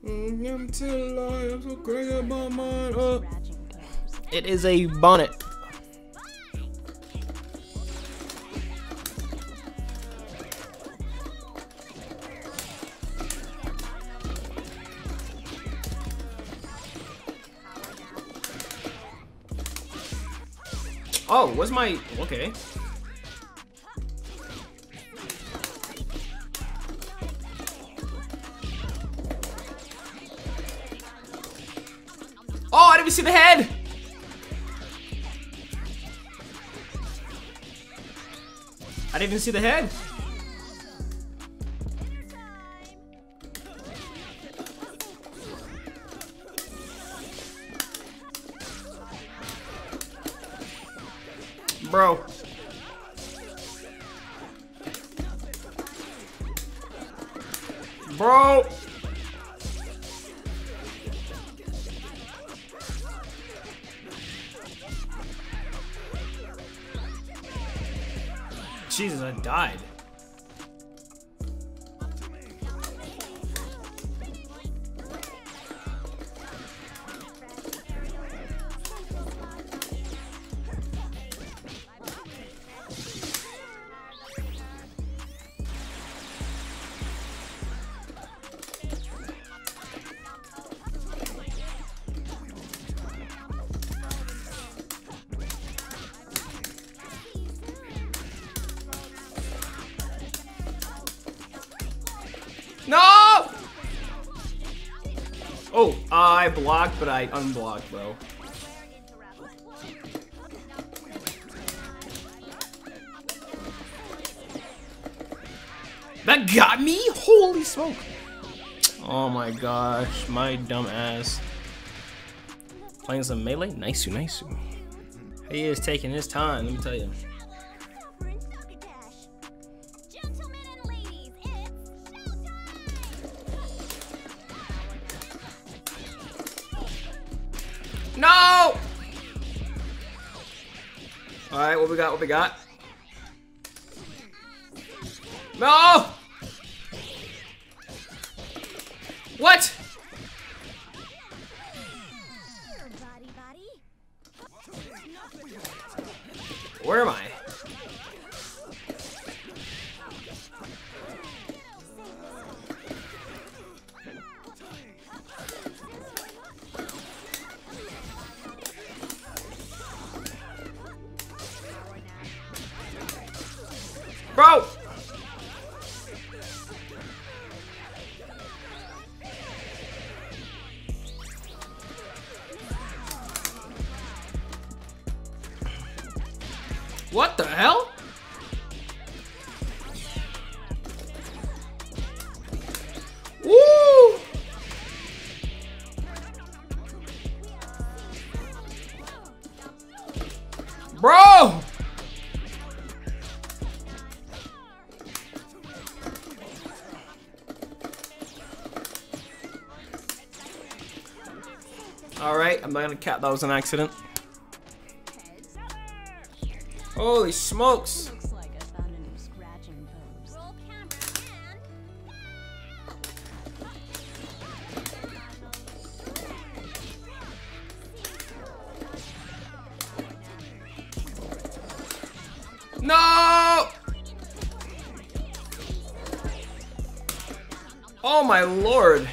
I'm still alive. I'm so crazy about mine. It is a bonnet. Oh, what's my... Okay. Oh, I didn't even see the head! I didn't even see the head. Bro. Bro. Jesus, I died. No! Oh, I blocked, but I unblocked, bro. That got me? Holy smoke. Oh my gosh, my dumb ass. Playing some melee? Nice, nice. He is taking his time, let me tell you. No! Alright, what we got? What we got? No! What? Where am I? Bro! What the hell? Woo! Bro! Alright, I'm not gonna cap that was an accident. Holy smokes! No! Oh my lord!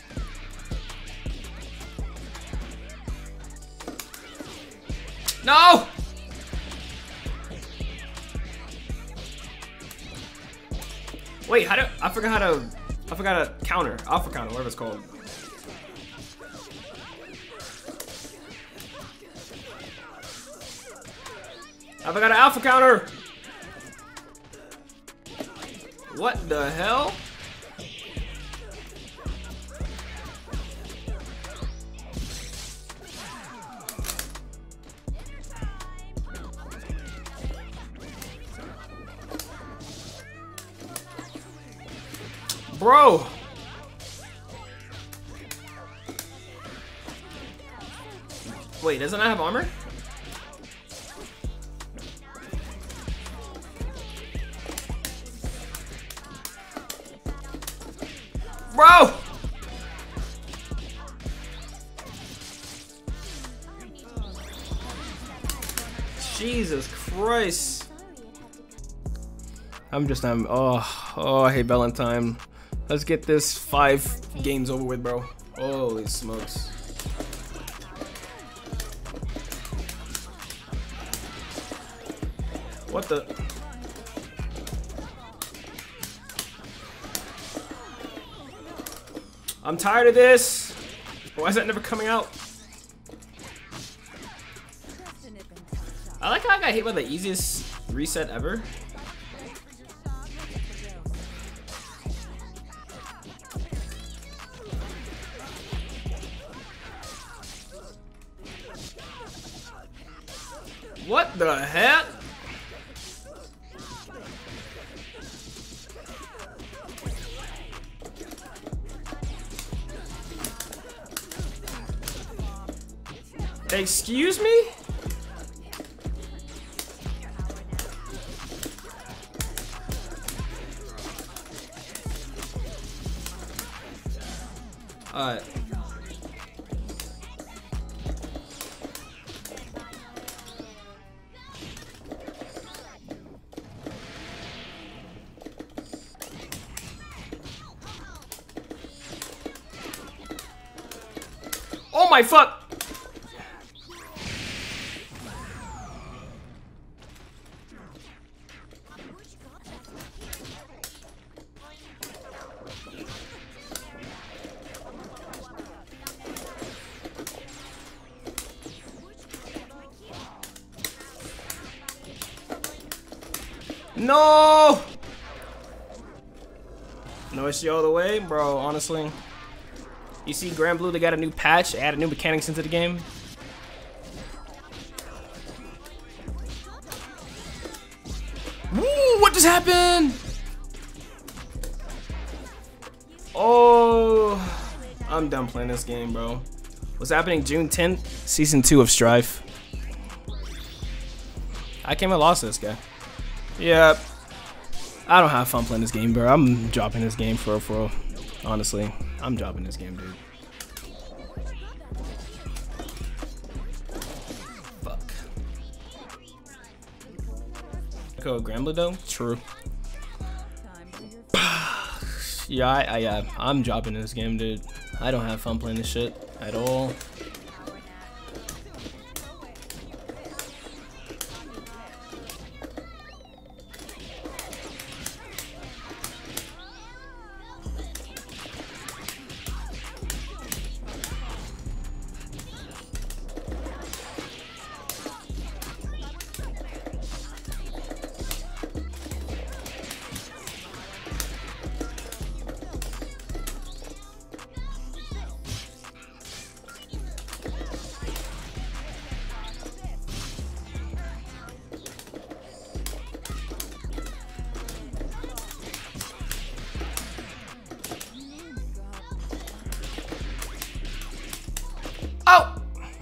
No! Wait, how do I forgot how to counter, alpha counter, whatever it's called. I forgot an alpha counter. What the hell? Bro! Wait, doesn't that have armor? Bro! Jesus Christ. I'm oh, I hate Valentine. Let's get this 5 games over with, bro. Holy smokes. What the? I'm tired of this. Why is that never coming out? I like how I got hit by the easiest reset ever. What the heck? Excuse me? Alright. Oh my fuck! No! No issue all the way, bro, honestly. You see Grand Blue, they got a new patch, added new mechanics into the game. Woo, what just happened? Oh, I'm done playing this game, bro. What's happening June 10th? Season 2 of Strife. I came and lost this guy. Yeah, I don't have fun playing this game, bro. I'm dropping this game for real. Honestly, I'm dropping this game, dude. Fuck. Go Grand Blue though? True. Yeah, I'm dropping this game, dude. I don't have fun playing this shit at all. Oh!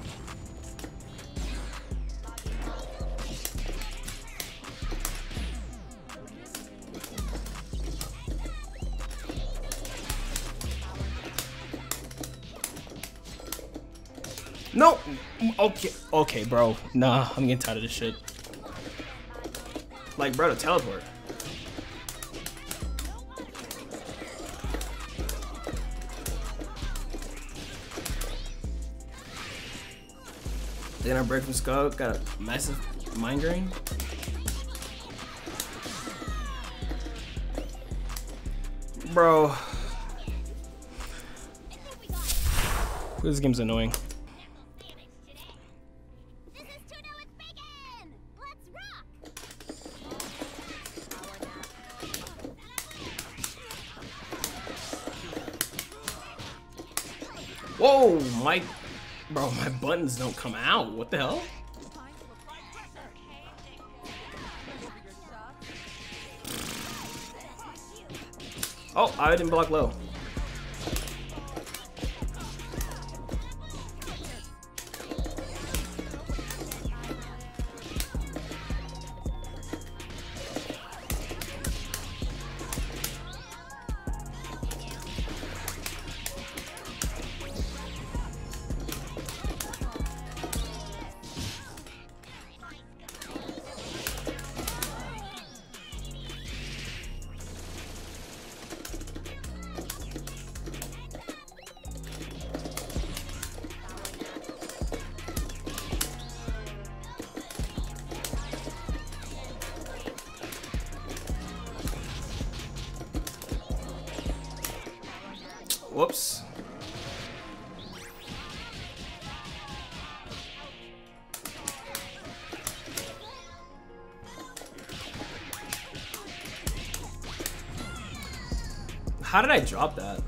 No! Okay, bro. Nah, I'm getting tired of this shit. Like, bro, to teleport. Then I break from Skull, got a massive mind drain. Bro. This game's annoying. Whoa, my buttons don't come out. What the hell? Oh, I didn't block low. Whoops. How did I drop that?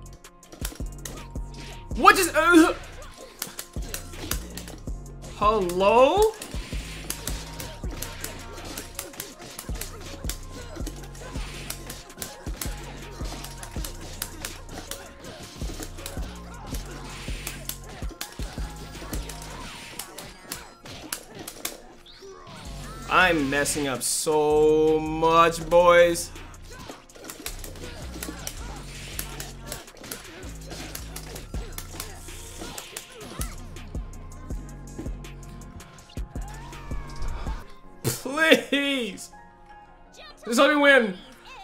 What just? Hello? I'm messing up so much, boys. Please! Just let me win!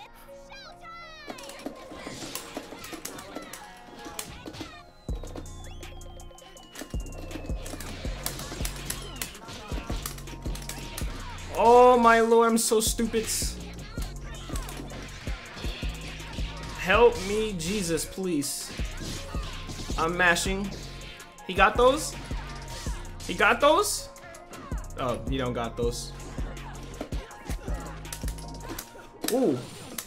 Oh my lord, I'm so stupid. Help me, Jesus, please. I'm mashing. He got those? He got those? Oh, he don't got those. Ooh.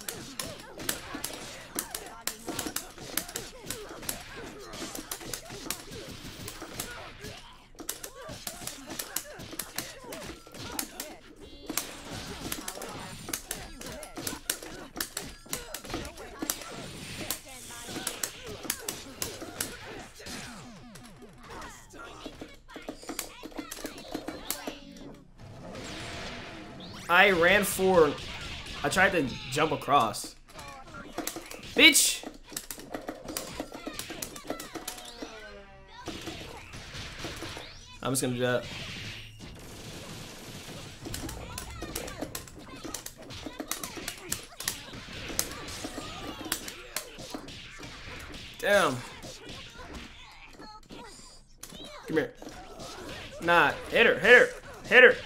I ran forward. I tried to jump across. Bitch! I'm just gonna do that. Damn. Come here. Nah, hit her, hit her, hit her.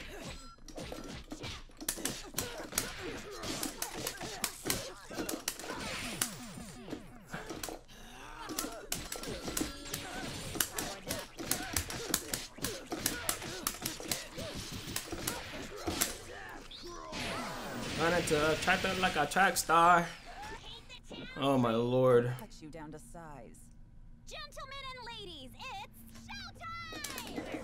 To track that like a track star. Oh my lord. You down to size. Gentlemen and ladies, it's showtime!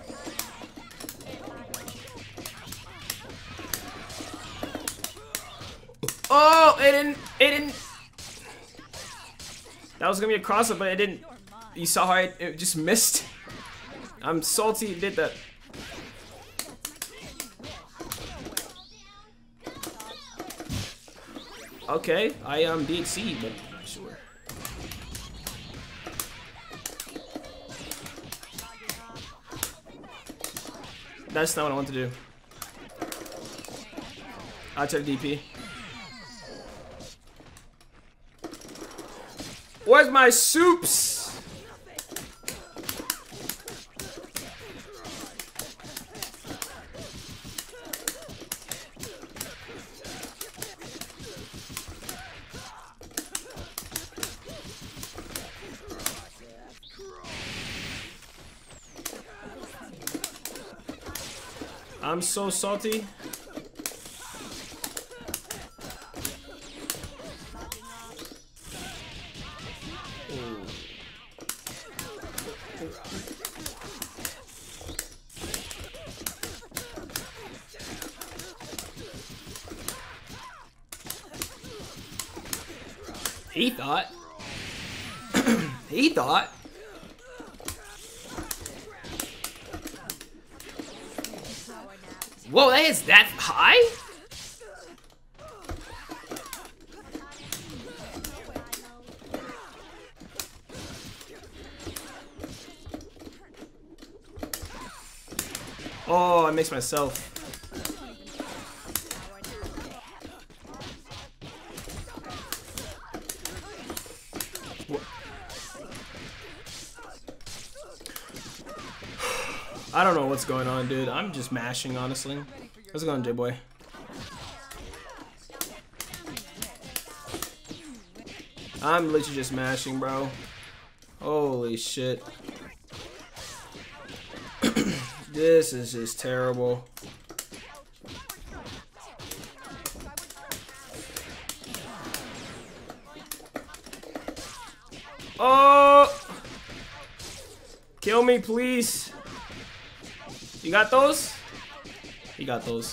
Oh, it didn't. That was gonna be a crossover, but it didn't. You saw how it just missed. I'm salty it did that. Okay, I am DHC, but sure. That's not what I want to do. I'll try to DP. Where's my soups? I'm so salty. He thought. He thought. Whoa, that is that high? Oh, I mixed myself. I don't know what's going on, dude. I'm just mashing, honestly. How's it going, J-Boy? I'm literally just mashing, bro. Holy shit. This is just terrible. Oh! Kill me, please. You got those? You got those.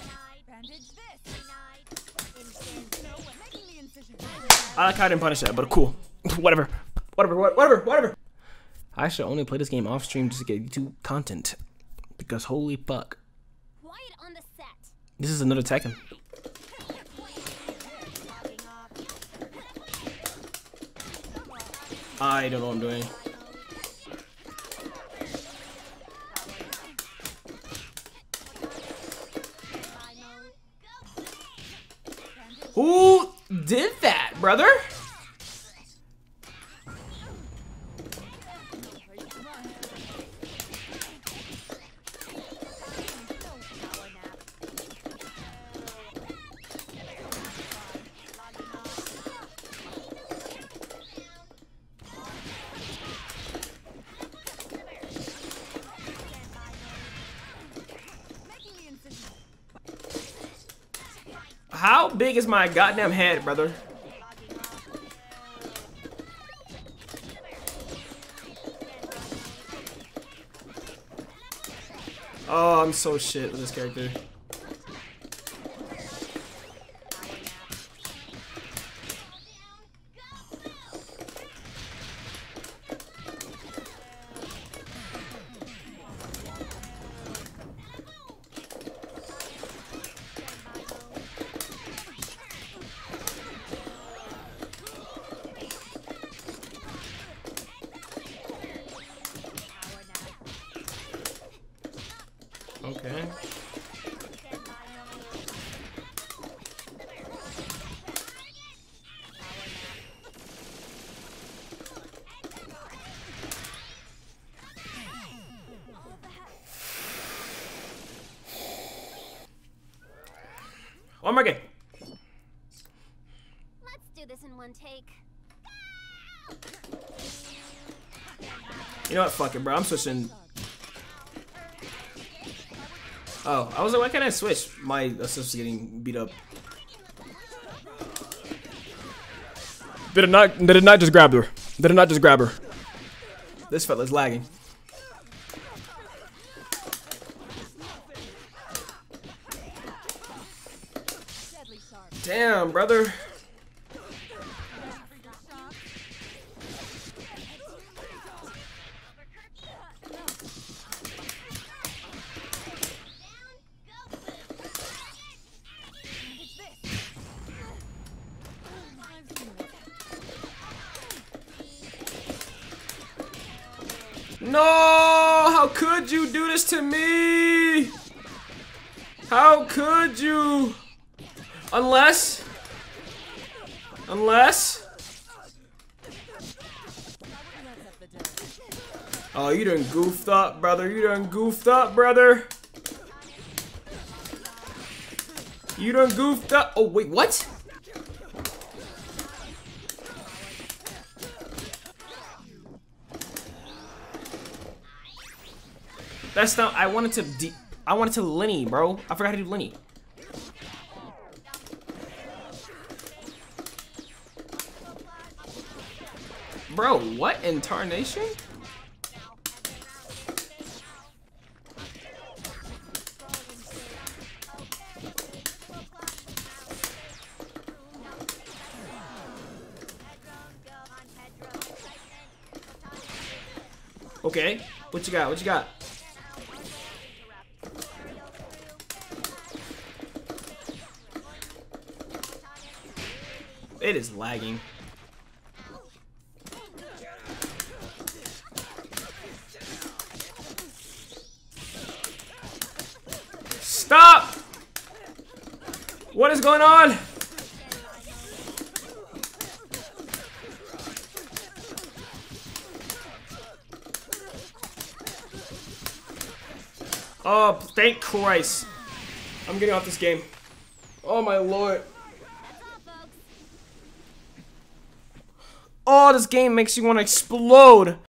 I like how I didn't punish that, but cool. Whatever. Whatever. I should only play this game off stream just to get YouTube content. Because holy fuck. Quiet on the set. This is another Tekken. I don't know what I'm doing. Who did that, brother? How big is my goddamn head, brother? Oh, I'm so shit with this character. Okay. One more game. Let's do this in one take. You know what? Fuck it, bro. I'm switching. Oh, I was like, why can't I switch? My assist is getting beat up. Did it not just grab her? Did it not just grab her? This fella's lagging. Damn, brother. No! How could you do this to me? How could you? Unless. Oh, you done goofed up, brother. You done goofed up, brother. You done goofed up. Oh, wait, what? That's not. I wanted to Lenny, bro. I forgot how to do Lenny. Bro, what in tarnation? Okay, what you got? What you got? It is lagging. Stop! What is going on? Oh, thank Christ. I'm getting off this game. Oh my lord. Oh, this game makes you want to explode.